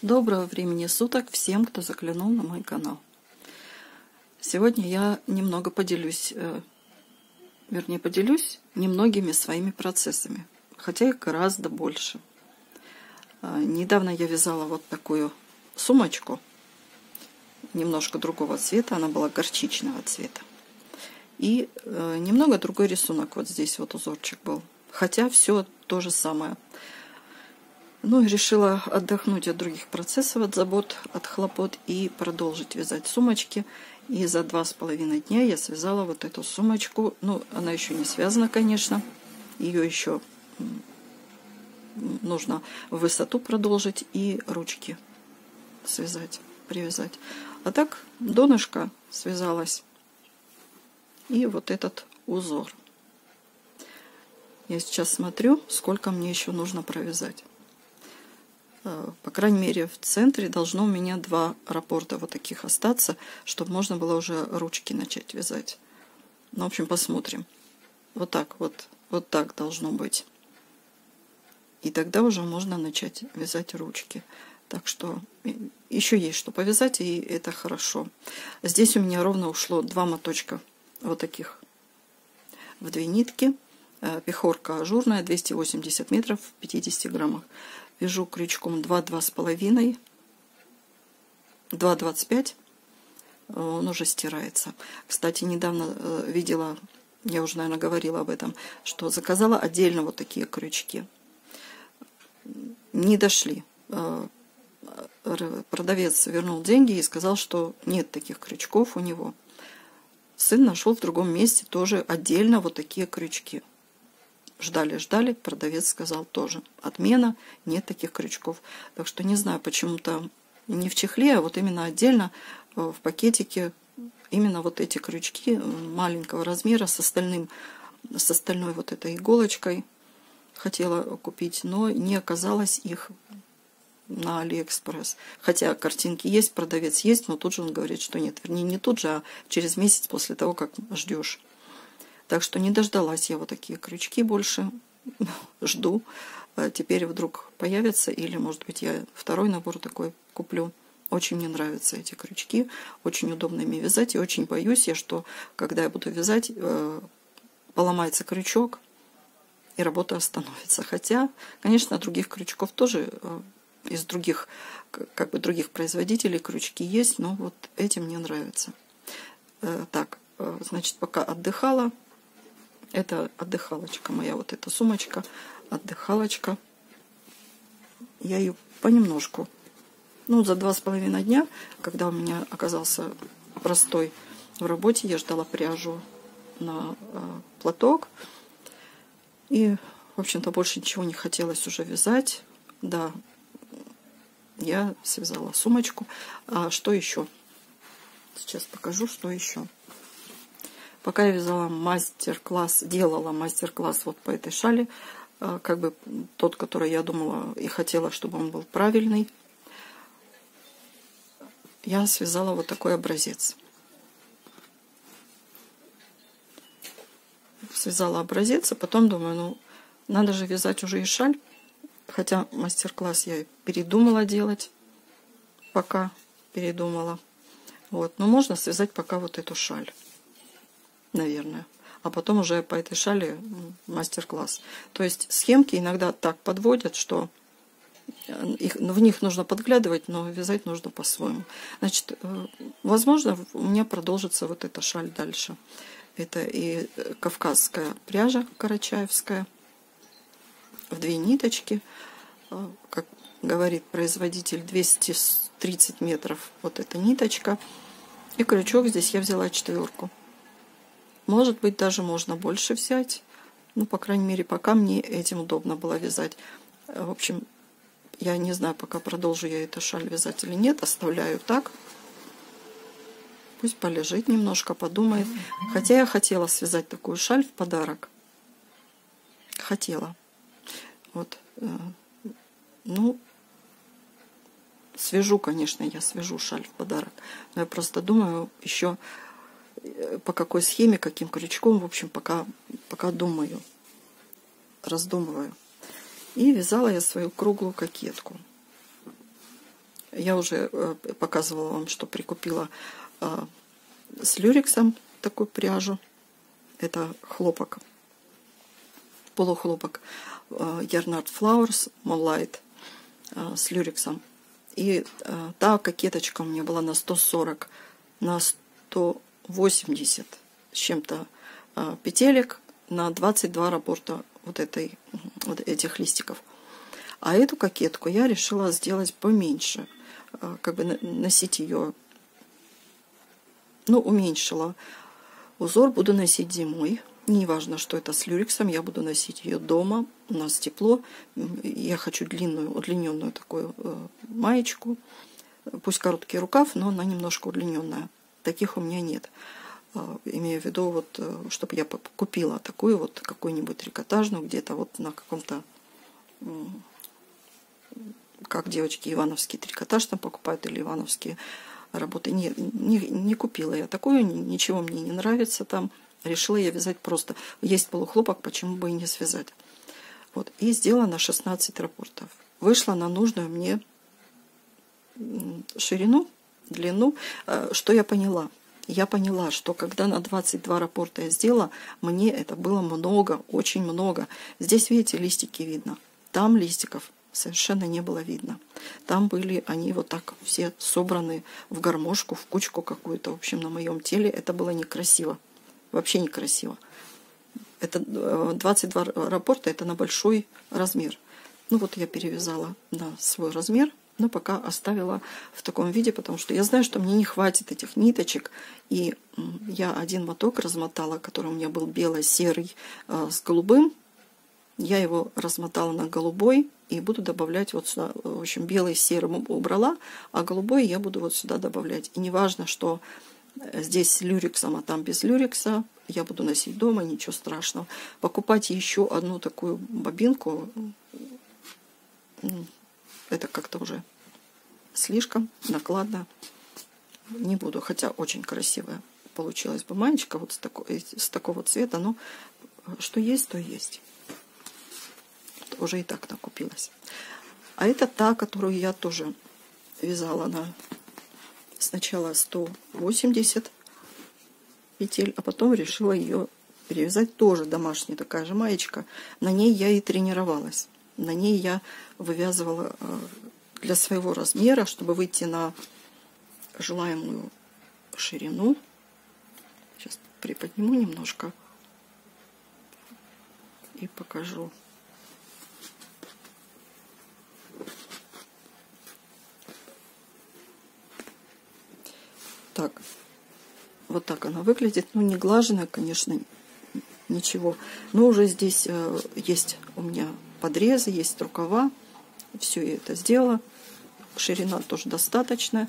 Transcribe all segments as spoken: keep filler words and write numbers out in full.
Доброго времени суток всем, кто заглянул на мой канал. Сегодня я немного поделюсь, э, вернее поделюсь немногими своими процессами, хотя их гораздо больше. Э, недавно я вязала вот такую сумочку, немножко другого цвета, она была горчичного цвета. И э, немного другой рисунок, вот здесь вот узорчик был, хотя все то же самое. Ну и решила отдохнуть от других процессов, от забот, от хлопот и продолжить вязать сумочки. И за два с половиной дня я связала вот эту сумочку. Ну, она еще не связана, конечно. Ее еще нужно в высоту продолжить и ручки связать, привязать. А так донышко связалось. И вот этот узор. Я сейчас смотрю, сколько мне еще нужно провязать. По крайней мере, в центре должно у меня два раппорта вот таких остаться, чтобы можно было уже ручки начать вязать. Ну, в общем, посмотрим. Вот так вот, вот так должно быть. И тогда уже можно начать вязать ручки. Так что еще есть что повязать, и это хорошо. Здесь у меня ровно ушло два моточка вот таких в две нитки. Пехорка ажурная, двести восемьдесят метров в пятидесяти граммах. Вяжу крючком два-два с половиной, два двадцать пять, он уже стирается. Кстати, недавно видела, я уже, наверное, говорила об этом, что заказала отдельно вот такие крючки. Не дошли. Продавец вернул деньги и сказал, что нет таких крючков у него. Сын нашел в другом месте тоже отдельно вот такие крючки. Ждали, ждали, продавец сказал тоже. Отмена, нет таких крючков. Так что не знаю, почему-то не в чехле, а вот именно отдельно в пакетике именно вот эти крючки маленького размера с остальным, с остальной вот этой иголочкой хотела купить, но не оказалось их на Алиэкспресс. Хотя картинки есть, продавец есть, но тут же он говорит, что нет. Вернее, не тут же, а через месяц после того, как ждешь. Так что не дождалась я вот такие крючки больше. Жду. Теперь вдруг появятся. Или, может быть, я второй набор такой куплю. Очень мне нравятся эти крючки. Очень удобно ими вязать. И очень боюсь я, что когда я буду вязать, поломается крючок, и работа остановится. Хотя, конечно, других крючков тоже, из других, как бы других производителей крючки есть. Но вот эти мне нравятся. Так, значит, пока отдыхала. Это отдыхалочка моя, вот эта сумочка, отдыхалочка. Я ее понемножку, ну, за два с половиной дня, когда у меня оказался простой в работе, я ждала пряжу на э, платок. И, в общем-то, больше ничего не хотелось уже вязать. Да, я связала сумочку. А что еще? Сейчас покажу, что еще. Пока я вязала мастер-класс, делала мастер-класс вот по этой шали, как бы тот, который я думала и хотела, чтобы он был правильный, я связала вот такой образец. Связала образец, а потом думаю, ну, надо же вязать уже и шаль, хотя мастер-класс я передумала делать, пока передумала. Вот, но можно связать пока вот эту шаль. Наверное. А потом уже по этой шали мастер-класс. То есть схемки иногда так подводят, что их, в них нужно подглядывать, но вязать нужно по-своему. Значит, возможно, у меня продолжится вот эта шаль дальше. Это и кавказская пряжа карачаевская в две ниточки. Как говорит производитель, двести тридцать метров вот эта ниточка. И крючок здесь я взяла четверку. Может быть, даже можно больше взять. Ну, по крайней мере, пока мне этим удобно было вязать. В общем, я не знаю, пока продолжу я эту шаль вязать или нет. Оставляю так. Пусть полежит немножко, подумает. Хотя я хотела связать такую шаль в подарок. Хотела. Вот. Ну, свяжу, конечно, я свяжу шаль в подарок. Но я просто думаю еще... по какой схеме, каким крючком, в общем, пока, пока думаю, раздумываю. И вязала я свою круглую кокетку. Я уже показывала вам, что прикупила с люрексом такую пряжу. Это хлопок, полухлопок Yarnart Flowers Moonlight с люрексом. И та кокеточка у меня была на сто сорок, на сто восемьдесят с чем-то петелек, на двадцать два раппорта вот, этой, вот этих листиков. А эту кокетку я решила сделать поменьше, как бы носить ее, ну, уменьшила. Узор буду носить зимой. Не важно, что это с люрексом, я буду носить ее дома. У нас тепло. Я хочу длинную, удлиненную такую маечку. Пусть короткий рукав, но она немножко удлиненная. Таких у меня нет. Имею в виду, вот, чтобы я купила такую вот какую-нибудь трикотажную, где-то вот на каком-то, как девочки ивановский трикотаж там покупают, или ивановские работы. Не, не, не купила я такую, ничего мне не нравится там. Решила я вязать просто. Есть полухлопок, почему бы и не связать. Вот. И сделала на шестнадцать раппортов. Вышла на нужную мне ширину, длину. Что я поняла? Я поняла, что когда на двадцать два раппорта я сделала, мне это было много, очень много. Здесь, видите, листики видно. Там листиков совершенно не было видно. Там были они вот так все собраны в гармошку, в кучку какую-то. В общем, на моем теле это было некрасиво. Вообще некрасиво. Это двадцать два раппорта, это на большой размер. Ну вот я перевязала на свой размер, но пока оставила в таком виде, потому что я знаю, что мне не хватит этих ниточек. И я один моток размотала, который у меня был бело-серый с голубым. Я его размотала на голубой и буду добавлять вот сюда. В общем, белый с серым убрала, а голубой я буду вот сюда добавлять. И не важно, что здесь с люрексом, а там без люрекса. Я буду носить дома, ничего страшного. Покупать еще одну такую бобинку, это как-то уже слишком накладно. Не буду, хотя очень красивая получилась бы маечка вот с, такой, с такого цвета. Но что есть, то есть. Уже и так накупилась. А это та, которую я тоже вязала на сначала сто восемьдесят петель, а потом решила ее перевязать. Тоже домашняя такая же маечка. На ней я и тренировалась. На ней я вывязывала для своего размера, чтобы выйти на желаемую ширину. Сейчас приподниму немножко и покажу. Так, вот так она выглядит. Ну, не глаженная, конечно, ничего. Но уже здесь э, есть у меня подрезы, есть рукава. Все я это сделала. Ширина тоже достаточная.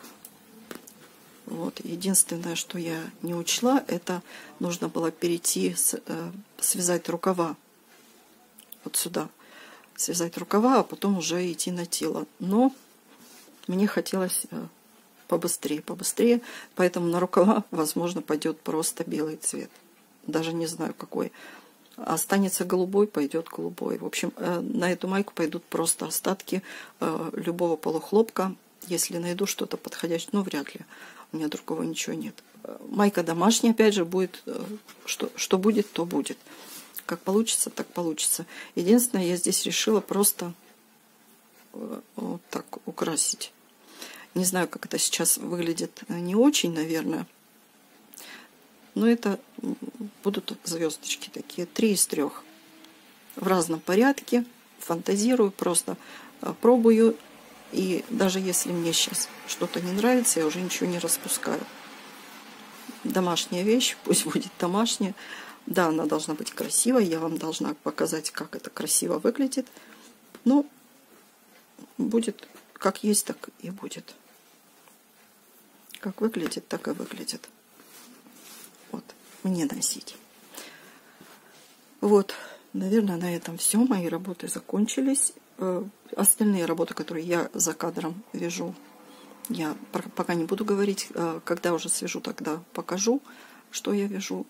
Вот. Единственное, что я не учла, это нужно было перейти, с, э, связать рукава. Вот сюда. Связать рукава, а потом уже идти на тело. Но мне хотелось... Э, побыстрее, побыстрее, поэтому на рукава, возможно, пойдет просто белый цвет. Даже не знаю какой. Останется голубой, пойдет голубой. В общем, на эту майку пойдут просто остатки любого полухлопка. Если найду что-то подходящее, ну, вряд ли. У меня другого ничего нет. Майка домашняя, опять же, будет, что, что будет, то будет. Как получится, так получится. Единственное, я здесь решила просто вот так украсить. Не знаю, как это сейчас выглядит, не очень, наверное. Но это будут звездочки такие, три из трех. В разном порядке, фантазирую, просто пробую. И даже если мне сейчас что-то не нравится, я уже ничего не распускаю. Домашняя вещь, пусть будет домашняя. Да, она должна быть красивой, я вам должна показать, как это красиво выглядит. Но будет как есть, так и будет. Как выглядит, так и выглядит. Вот, мне носить. Вот, наверное, на этом все. Мои работы закончились. Остальные работы, которые я за кадром вяжу, я пока не буду говорить. Когда уже свяжу, тогда покажу, что я вяжу.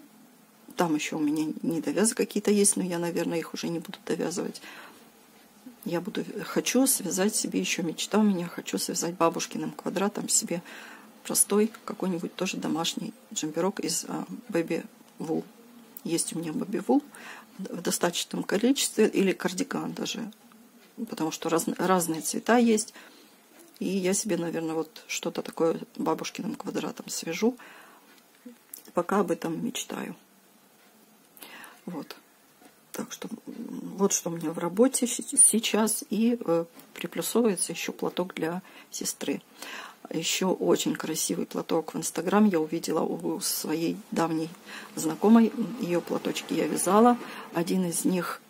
Там еще у меня недовязы какие-то есть, но я, наверное, их уже не буду довязывать. Я буду, хочу связать себе, еще мечта у меня, хочу связать бабушкиным квадратом себе простой какой-нибудь тоже домашний джемперок из а, Baby Wool. Есть у меня Baby Wool в достаточном количестве, или кардиган даже, потому что раз, разные цвета есть. И я себе, наверное, вот что-то такое бабушкиным квадратом свяжу. Пока об этом мечтаю. Вот. Так что вот что у меня в работе сейчас. И э, приплюсовывается еще платок для сестры. Еще очень красивый платок в Инстаграм я увидела у своей давней знакомой. Ее платочки я вязала. Один из них,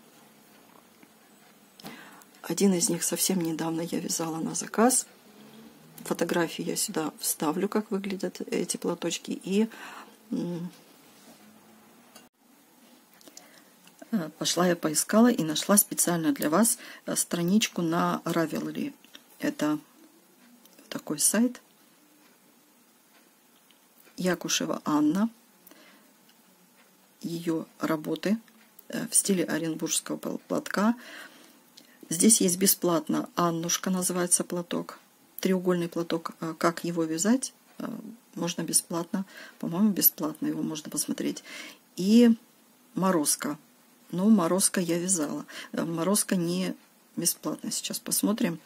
один из них совсем недавно я вязала на заказ. Фотографии я сюда вставлю, как выглядят эти платочки. И пошла я поискала и нашла специально для вас страничку на Ravelry. Это такой сайт. Якушева Анна. Ее работы в стиле оренбургского платка. Здесь есть бесплатно Аннушка, называется платок. Треугольный платок. Как его вязать? Можно бесплатно. По-моему, бесплатно его можно посмотреть. И Морозко. Ну, Морозко я вязала. Морозко не бесплатно. Сейчас посмотрим.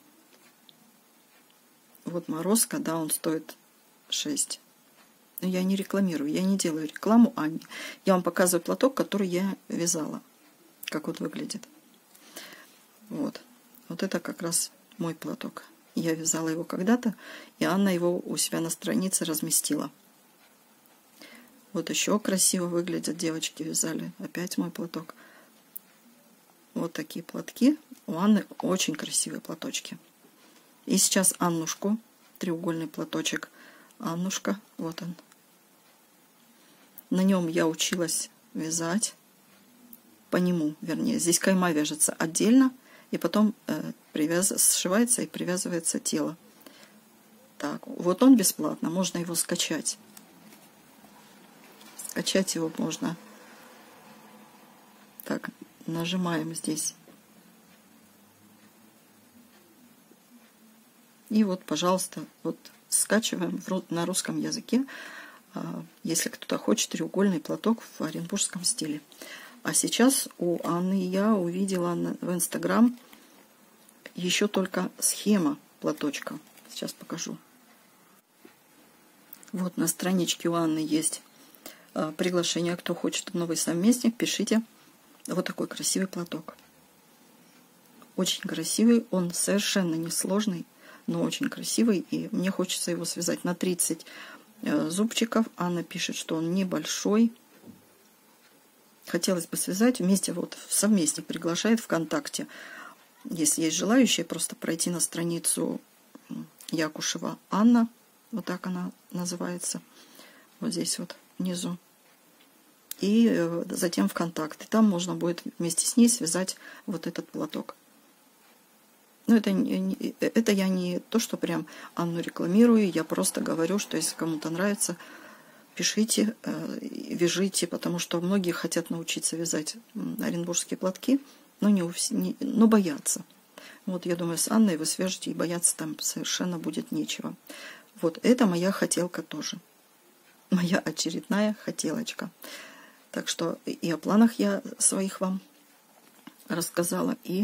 Вот Морозко, да, он стоит шесть. Но я не рекламирую, я не делаю рекламу Анне. Я вам показываю платок, который я вязала. Как вот выглядит. Вот. Вот это как раз мой платок. Я вязала его когда-то, и Анна его у себя на странице разместила. Вот еще красиво выглядят, девочки вязали. Опять мой платок. Вот такие платки. У Анны очень красивые платочки. И сейчас Аннушку, треугольный платочек. Аннушка, вот он. На нем я училась вязать. По нему, вернее. Здесь кайма вяжется отдельно. И потом э, привяз... сшивается и привязывается тело. Так, вот он бесплатно. Можно его скачать. Скачать его можно. Так, нажимаем здесь. И вот, пожалуйста, вот скачиваем на русском языке, если кто-то хочет, треугольный платок в оренбургском стиле. А сейчас у Анны я увидела в Инстаграм еще только схема платочка. Сейчас покажу. Вот на страничке у Анны есть приглашение. Кто хочет новый совместник, пишите. Вот такой красивый платок. Очень красивый. Он совершенно несложный, но очень красивый. И мне хочется его связать на тридцать зубчиков. Анна пишет, что он небольшой. Хотелось бы связать вместе, вот совместник приглашает ВКонтакте. Если есть желающие, просто пройти на страницу Якушева Анна. Вот так она называется. Вот здесь вот внизу. И затем ВКонтакте. Там можно будет вместе с ней связать вот этот платок. Но это, не, это я не то, что прям Анну рекламирую. Я просто говорю, что если кому-то нравится, пишите, вяжите, потому что многие хотят научиться вязать оренбургские платки, но, не, не, но боятся. Вот я думаю, с Анной вы свяжете, и бояться там совершенно будет нечего. Вот это моя хотелка тоже. Моя очередная хотелочка. Так что и о планах я своих вам рассказала, и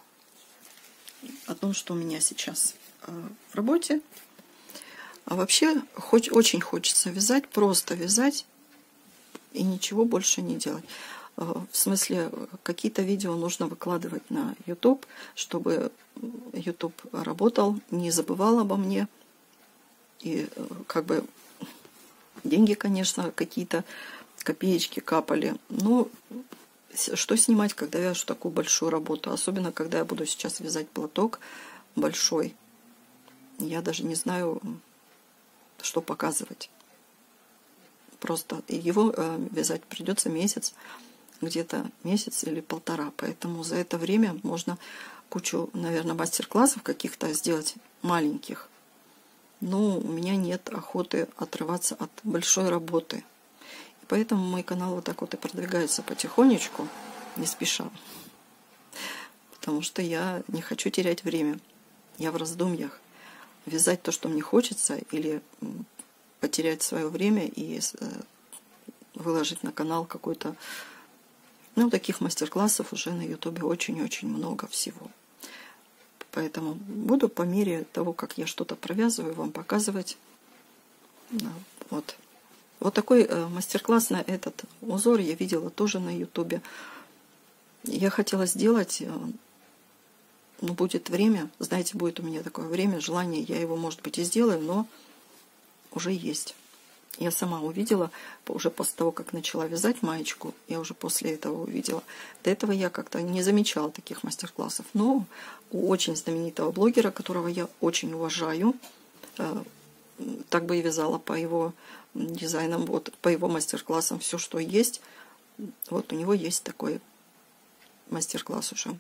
о том, что у меня сейчас в работе. А вообще хоть очень хочется вязать, просто вязать и ничего больше не делать. В смысле, какие-то видео нужно выкладывать на YouTube, чтобы YouTube работал, не забывал обо мне. И как бы деньги, конечно, какие-то копеечки капали. Но что снимать, когда вяжу такую большую работу? Особенно, когда я буду сейчас вязать платок большой. Я даже не знаю, что показывать. Просто его э, вязать придется месяц, где-то месяц или полтора. Поэтому за это время можно кучу, наверное, мастер-классов каких-то сделать маленьких. Но у меня нет охоты отрываться от большой работы. И поэтому мой канал вот так вот и продвигается потихонечку, не спеша. потому что я не хочу терять время. Я в раздумьях. Вязать то, что мне хочется, или потерять свое время и выложить на канал какой-то... Ну, таких мастер-классов уже на ютубе очень-очень много всего. Поэтому буду по мере того, как я что-то провязываю, вам показывать. Вот. Вот такой мастер-класс на этот узор я видела тоже на ютубе. Я хотела сделать, но будет время. Знаете, будет у меня такое время, желание, я его, может быть, и сделаю, но уже есть. Я сама увидела, уже после того, как начала вязать маечку, я уже после этого увидела. До этого я как-то не замечала таких мастер-классов. Но у очень знаменитого блогера, которого я очень уважаю, так бы и вязала по его дизайнам, вот, по его мастер-классам, все, что есть. Вот у него есть такой мастер-класс уже.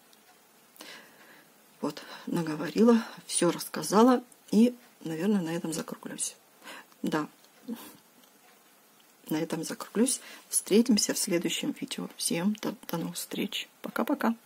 Вот, наговорила, все рассказала и, наверное, на этом закруглюсь. Да. На этом закруглюсь. Встретимся в следующем видео. Всем до, до новых встреч. Пока-пока.